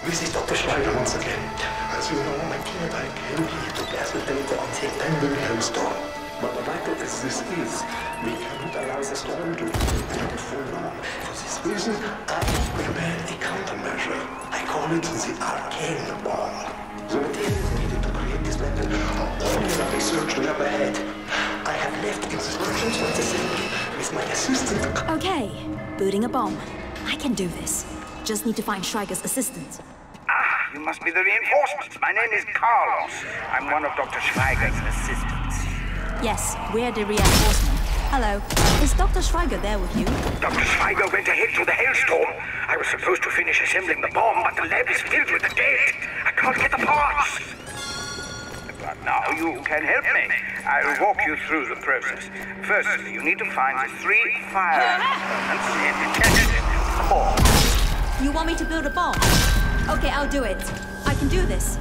This is Dr. Schneider once again. As you know, my phenotype came here to gather data on the impending hailstorm. But the matter as this is, we cannot allow the storm to continue for long. For this reason, I have prepared a countermeasure. I call it the Arcane Bomb. The materials needed to create this weapon are only the research lab ahead. I have left instructions for the assembly with my assistant. Okay, booting a bomb. I can do this. Just need to find Schweiger's assistant. Ah, you must be the reinforcements. My name is Carlos. I'm one of Dr. Schweiger's assistants. Yes, we're the reinforcement. Hello. Is Dr. Schweiger there with you? Dr. Schweiger went ahead through the hailstorm. I was supposed to finish assembling the bomb, but the lab is filled with the dead. I can't get the parts. But now you can help me. I'll walk you through the process. Firstly, you need to find the 3 fire components and attach them to the bomb. You want me to build a bomb? Okay, I'll do it. I can do this.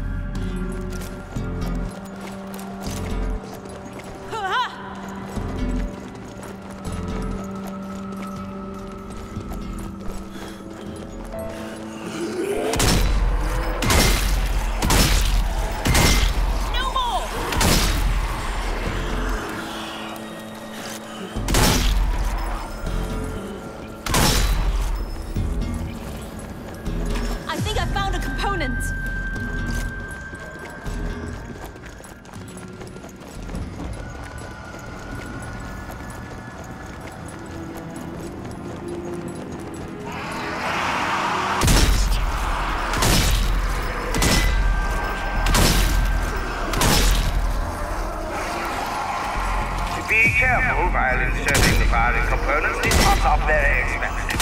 Be careful while inserting the firing components. These parts are very expensive.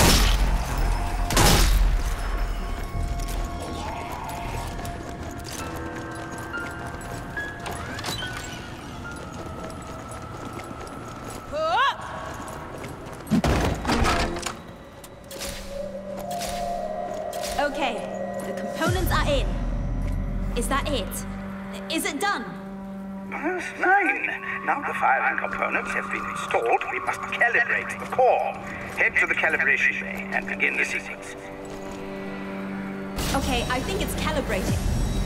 Okay, the components are in. Is that it? Is it done? Yes, 9. Now the firing components have been installed, we must calibrate the core. Head to the calibration bay and begin the sequence. Okay, I think it's calibrating.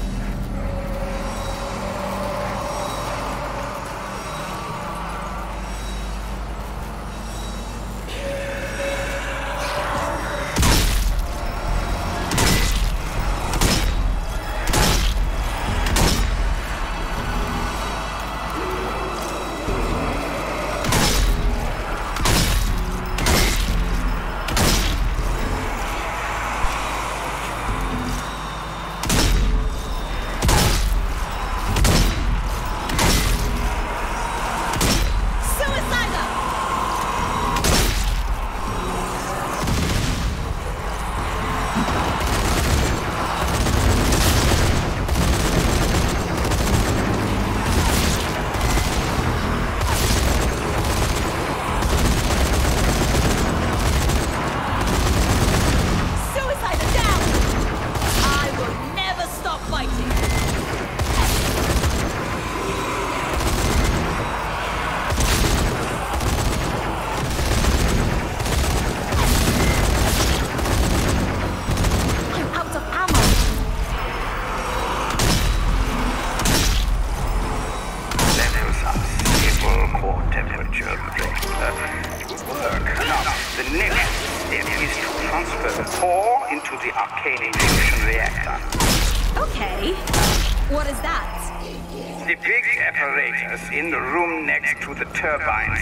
Okay. What is that? The big apparatus in the room next to the turbines.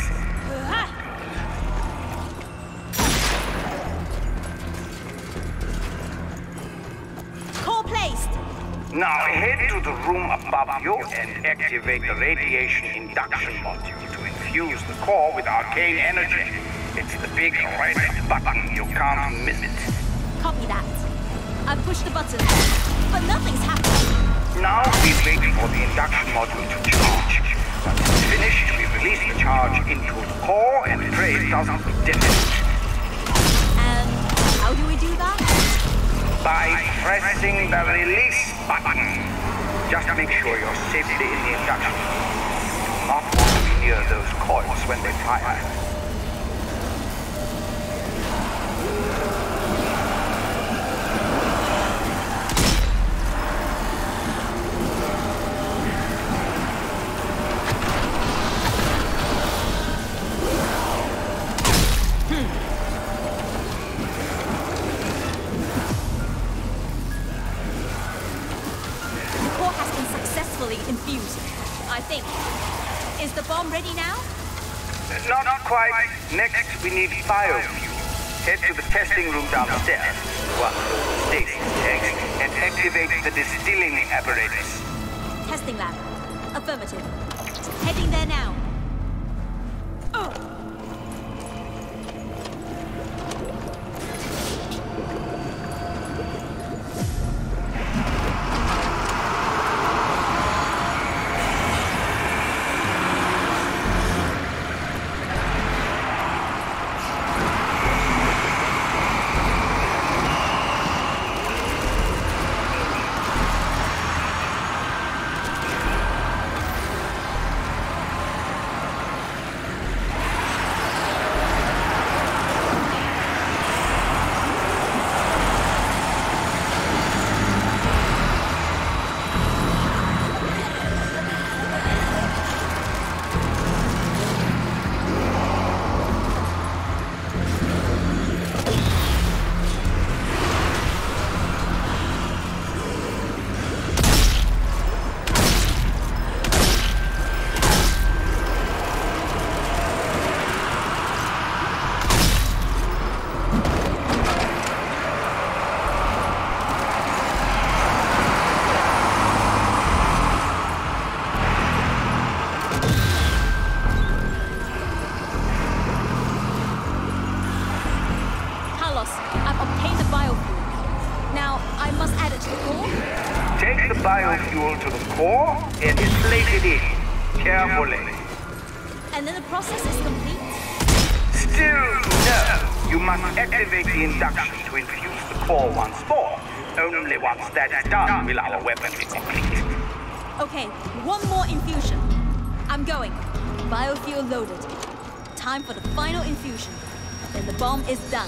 Core placed. Now head to the room above you and activate the radiation induction module to infuse the core with arcane energy. It's the big red button. You can't miss it. Copy that. I pushed the button, but nothing's happened. Now we wait for the induction module to charge. Once it's finished, we release the charge into the core and pray it doesn't detonate. And how do we do that? By pressing the release button. Just make sure you're safely in the induction. You do not want to be near those coils when they fire. Is the bomb ready now? Not quite. Next, we need biofuel. Head to the testing room downstairs. One of those stasis tanks, and activate the distilling apparatus. Testing lab. Affirmative. Heading there now. Biofuel to the core and inflate it in, carefully. And then the process is complete? Still no. You must activate the induction to infuse the core once more. Only once that is done will our weapon be complete. Okay, one more infusion. I'm going. Biofuel loaded. Time for the final infusion. Then the bomb is done.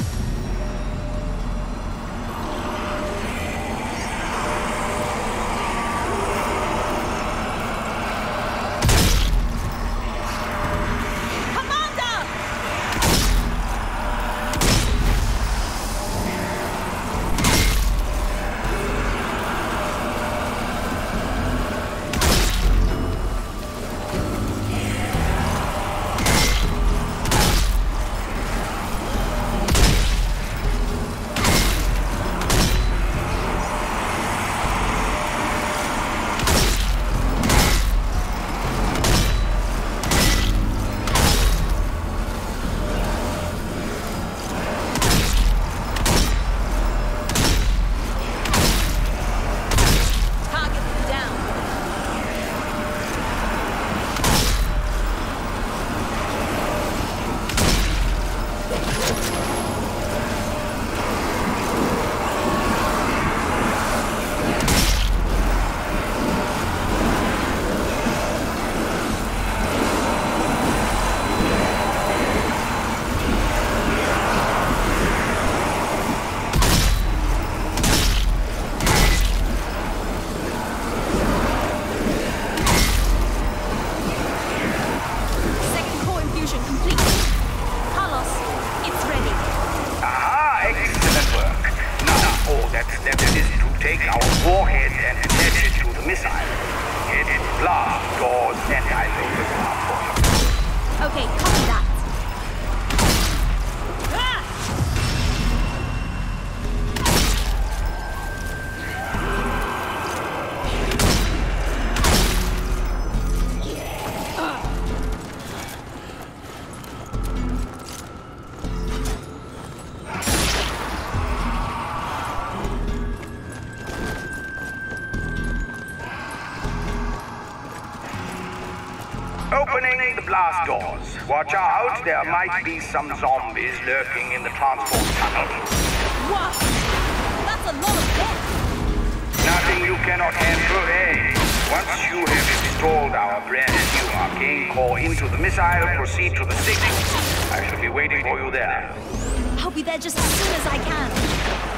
Take our warhead and attach it to the missile. Hit it, blast doors, and I load the bomb for you. Okay, copy that. Opening the blast doors. Watch out, there might be some zombies lurking in the transport tunnel. What? That's a lot of death. Nothing you cannot handle, eh? Once you have installed our brand new arcane core into the missile, proceed to the signal. I shall be waiting for you there. I'll be there just as soon as I can.